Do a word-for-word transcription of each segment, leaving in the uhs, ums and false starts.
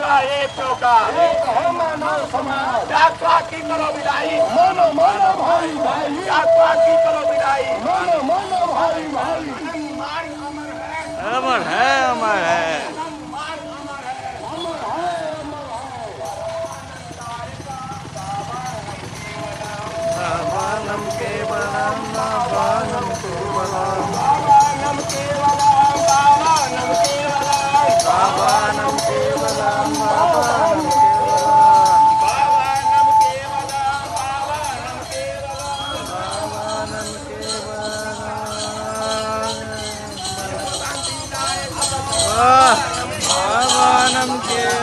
चौका एक चौका एक है मानव समाज। डॉक्टर की करो विदाई, मानो मानो भाई भाई, डॉक्टर की करो विदाई। मानो मानो भाई भाई। सम्मान अमर है, अमर है अमर है सम्मान अमर है। अमर है अमर है। बानम केवलम बानम केवलम बाबा नम केवलम, बाबा नम केवलम, बानम केवलम बानम केवलम बाबा नम केवलम, बाबा नम केवलम। बानम केवलम बानम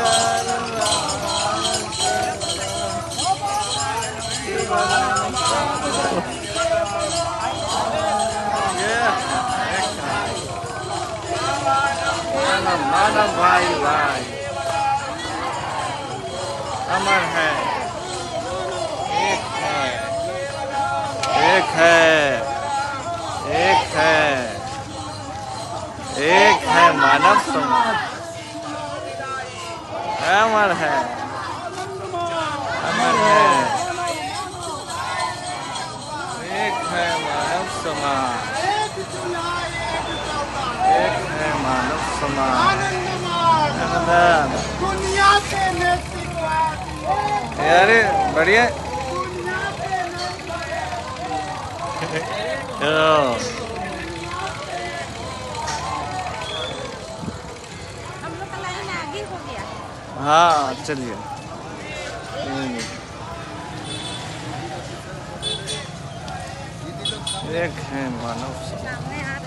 मानव मानव भाई भाई अमर है, एक है एक है एक है एक है मानव समाज। अमर है अमर है, एक है मानव समाज, एक है मानव समाज। आनंद दुनिया के नेतृत्व यारे बढ़िया। चलो हम लोग का लाइन आगे हो गया। हाँ चलिए। एक है मानव समाज। सामने हाथ